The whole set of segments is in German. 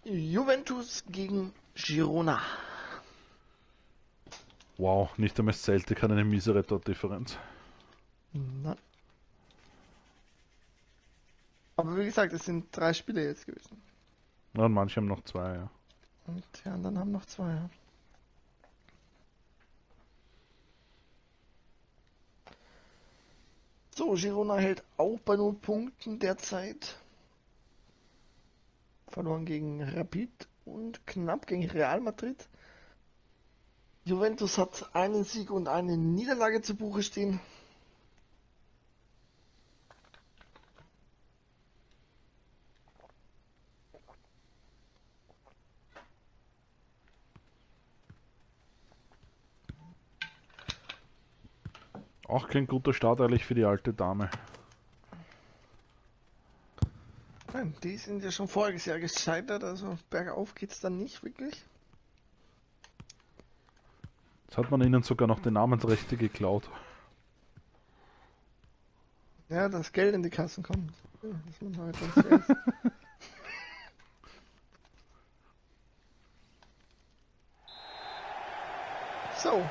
Juventus gegen Girona. Wow, nicht einmal Celtic hat eine miesere Tordifferenz. Na. Aber wie gesagt, es sind 3 Spiele jetzt gewesen. Ja, und manche haben noch 2, ja. Und die anderen haben noch 2. Ja. So, Girona hält auch bei 0 Punkten derzeit. Verloren gegen Rapid und knapp gegen Real Madrid. Juventus hat einen Sieg und eine Niederlage zu Buche stehen. Auch kein guter Start eigentlich für die alte Dame. Nein, die sind ja schon voriges Jahr gescheitert, also bergauf geht's dann nicht wirklich. Jetzt hat man ihnen sogar noch die Namensrechte geklaut. Ja, das Geld in die Kassen kommt. Ja, dass man halt Transfers. So.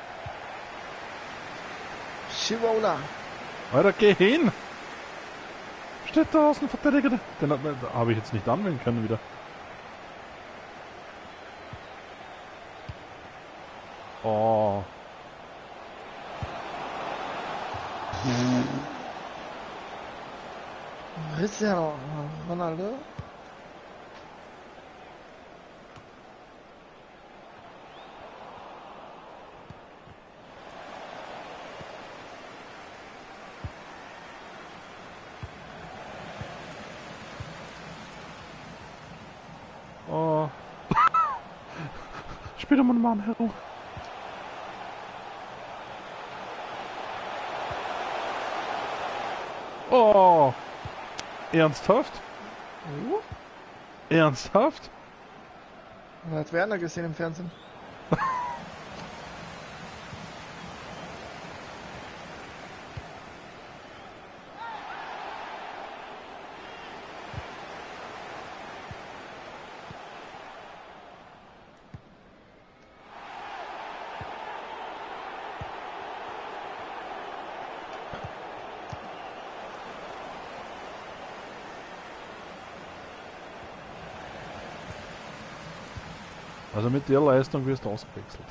Girona. Alter, geh hin! Steht da Außenverteidiger. Den habe ich jetzt nicht anwählen können wieder. Oh. Cristiano Ronaldo. Oh. Spiel doch mal einen Mann herum. Oh. Ernsthaft? Ernsthaft? Man hat Werner gesehen im Fernsehen. Also mit der Leistung wirst du ausgewechselt.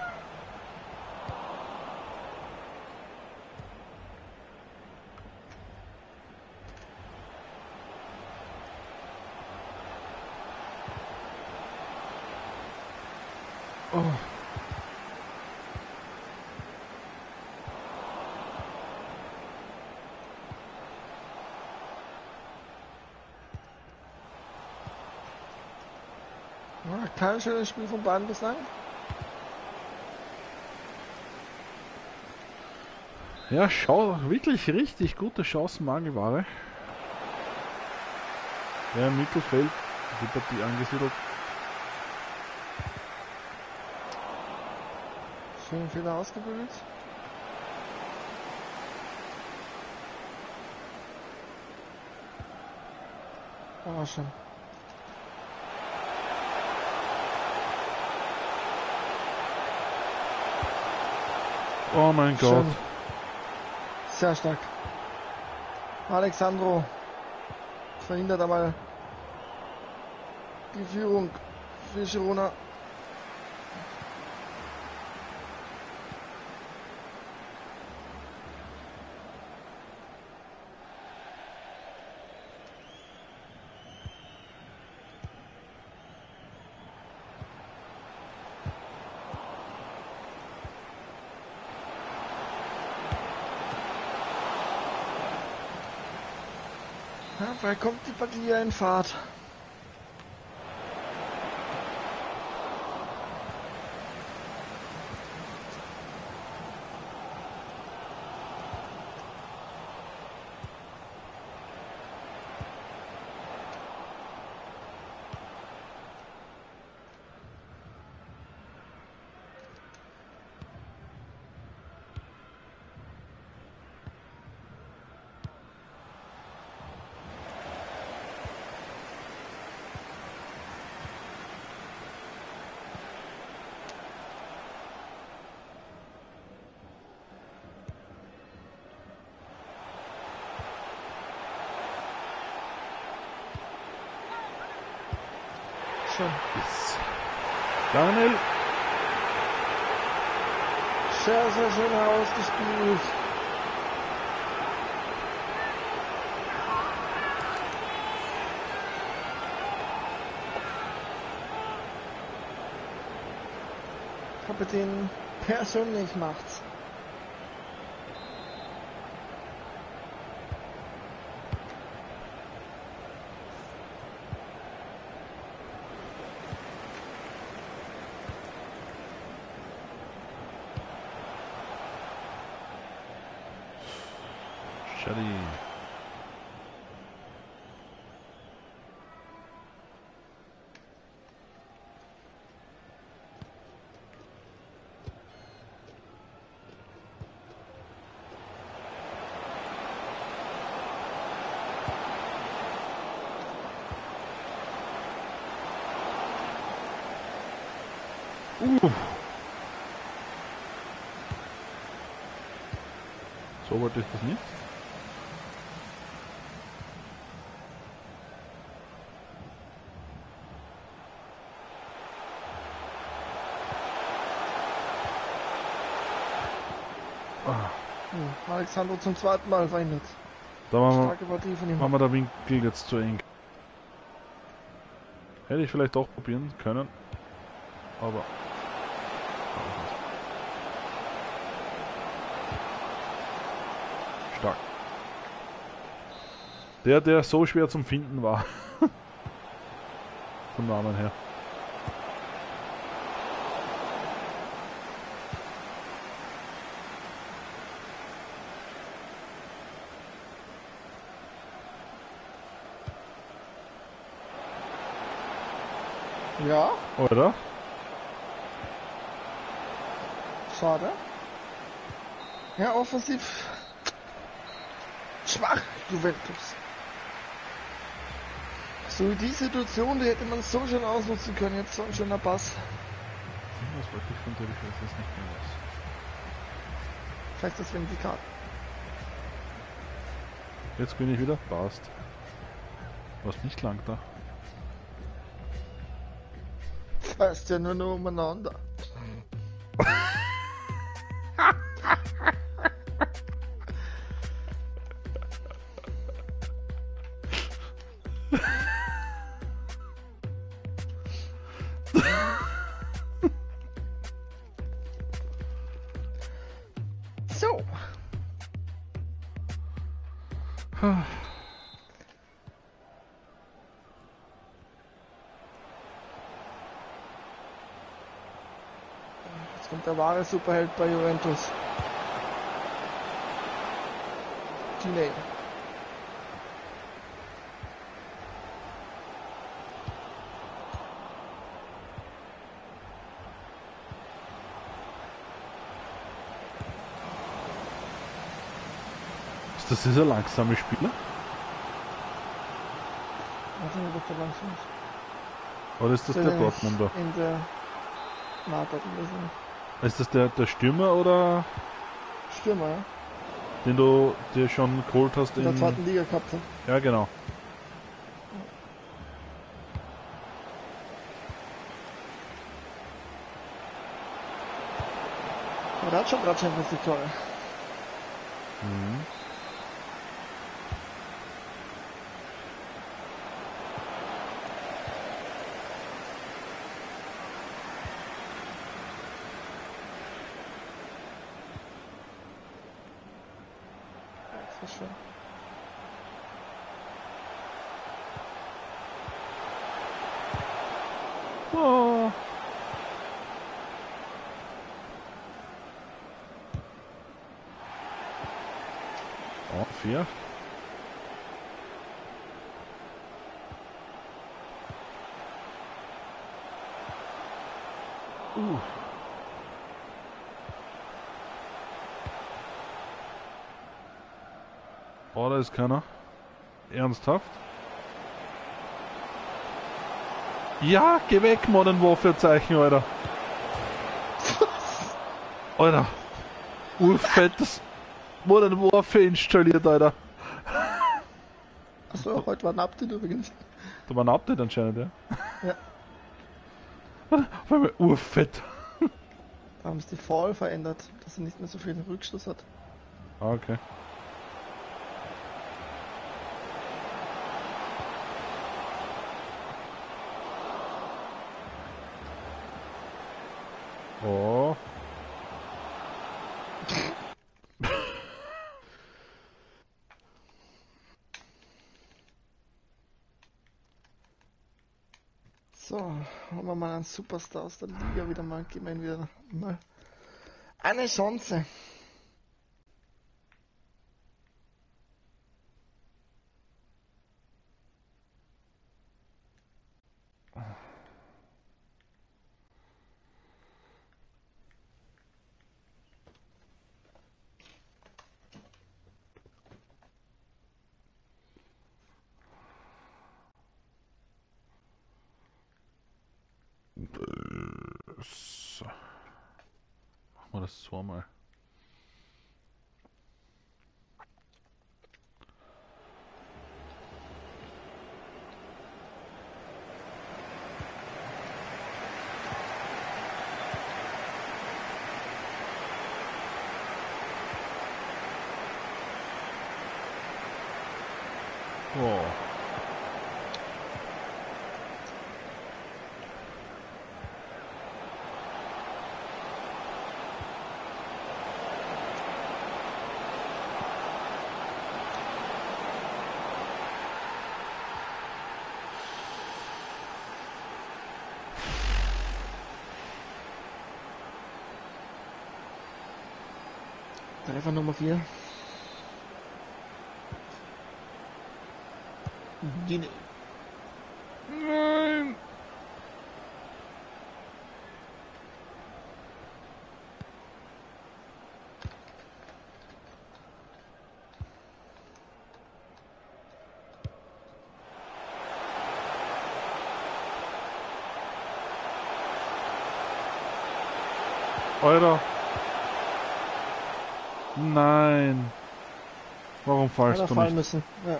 Oh. Ja, kein schönes Spiel von beiden bislang. Ja, schau, wirklich richtig gute Chancenmangelware. Ja, im Mittelfeld die Partie angesiedelt. Schön Fehler ausgebildet. Oh, schon. Oh mein Gott. Schön. Sehr stark. Alexandro verhindert einmal die Führung für Girona. Ja, vielleicht kommt die Partie ja in Fahrt. schon. Yes. Daniel. Sehr, sehr schön herausgespielt. Kapitän persönlich macht's. Shady. So wollte ich das nicht. Alexander zum zweiten Mal verhindert. Da machen Starke Partie von ihm. wir der Winkel jetzt zu eng. Hätte ich vielleicht auch probieren können, aber stark. Der so schwer zum Finden war. Vom Namen her. Ja, Oder? schade. Ja, offensiv schwach, Juventus. So wie die Situation, die hätte man so schön ausnutzen können. Jetzt so ein schöner Pass. Was wollte ich von dir? Ich weiß es nicht mehr was. Vielleicht das Vindikat. Jetzt bin ich wieder. Passt. Was nicht lang da. Weißt ja nur umeinander. So. Jetzt kommt der wahre Superheld bei Juventus. Giney. Ist das dieser langsame Spieler? Warte mal, ob der langsam ist. Oder ist das der Dortmunder? In der... Na, Dortmunder ist er nicht. Ist das der Stürmer oder Stürmer, ja? den du dir schon geholt hast In der zweiten Liga gehabt hat. Ja, genau. Aber der hat schon 3 Champions League Tore. Mhm. Das ist schön. Oh. Oh, 4. Oh, da ist keiner. Ernsthaft? Ja, geh weg, Modern Warfare Zeichen, Alter. Alter. Urfettes Modern Warfare installiert, Alter. Achso, heute war ein Update übrigens. Da war ein Update anscheinend, ja. Ja. Auf einmal urfett. Da haben sie die Fall verändert, dass er nicht mehr so viel Rückstoß hat. Ah, okay. Oh. So, haben wir mal einen Superstar aus der Liga wieder mal, geben wir ihm wieder mal eine Chance. So. Machen wir das zweimal. Oh. Treffer Nummer 4. Gini. Nein! Alter! Nein! Warum fallst Hätte du fallen nicht? müssen. Ja.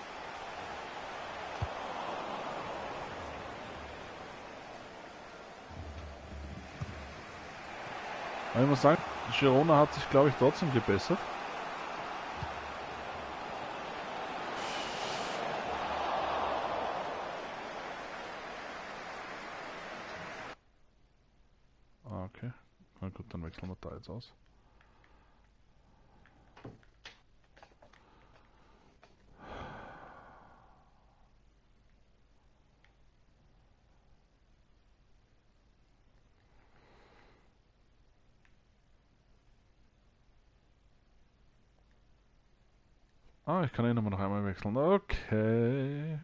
Aber ich muss sagen, Girona hat sich, glaube ich, trotzdem gebessert. Ah, okay. Na gut, dann wechseln wir da jetzt aus. Ah, ich kann ihn aber noch einmal wechseln. Okay.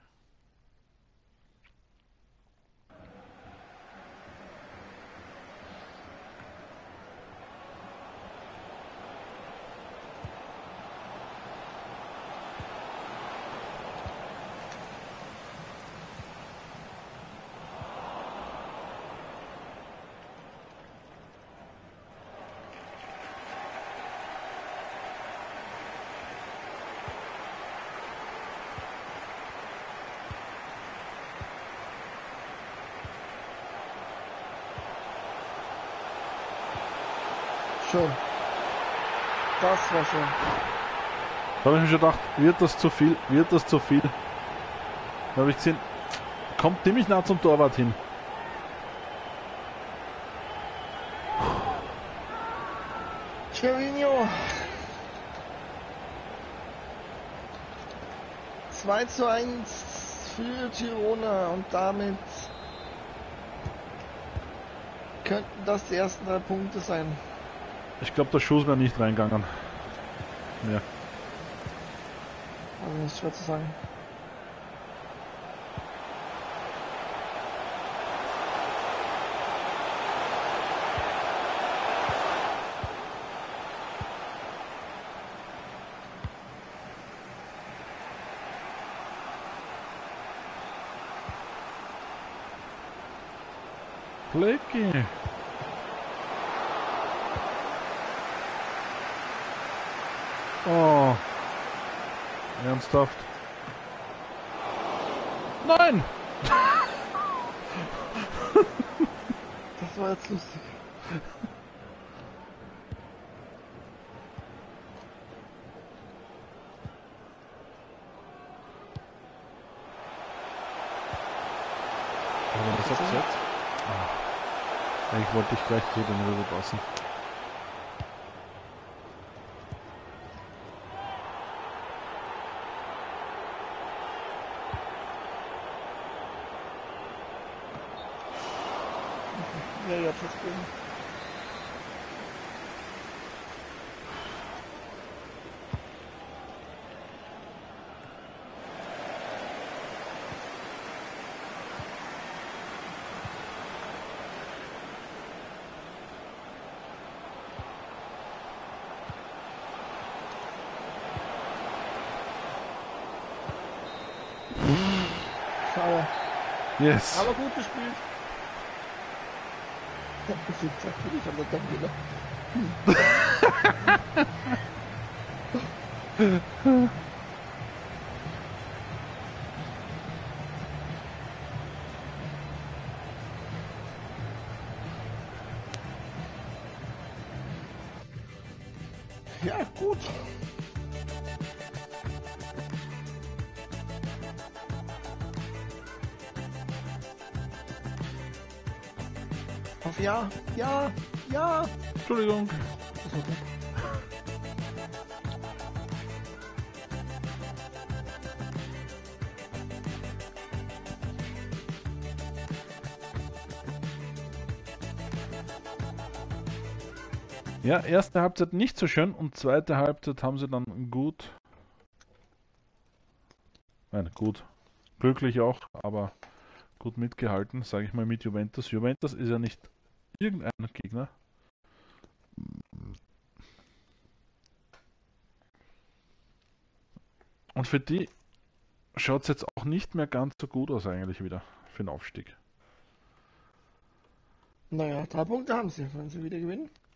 Schön. Das war schön. Da habe ich mir schon gedacht, wird das zu viel? Wird das zu viel? Da habe ich gesehen, kommt ziemlich nah zum Torwart hin. Gervinho. 2:1 für Girona und damit könnten das die ersten 3 Punkte sein. Ich glaube, der Schuss wäre nicht reingegangen. Ja. Also ist schwer zu sagen. Blackie. Oh. Ernsthaft? Nein! war jetzt lustig. Oder das abseits? Ah. Eigentlich wollte ich gleich zu den rüber passen. Ja, ja, verstehen. Schade. Yes! Aber gut gespielt. Ich hab gesagt, ich hab das dann wieder. Ja, gut. Auf ja, ja, ja. Entschuldigung. Ja, erste Halbzeit nicht so schön und zweite Halbzeit haben sie dann gut. Nein, gut. Glücklich auch, aber gut mitgehalten, sage ich mal, mit Juventus. Juventus ist ja nicht irgendein Gegner. Und für die schaut es jetzt auch nicht mehr ganz so gut aus eigentlich wieder für den Aufstieg. Naja, 3 Punkte haben sie, wenn sie wieder gewinnen.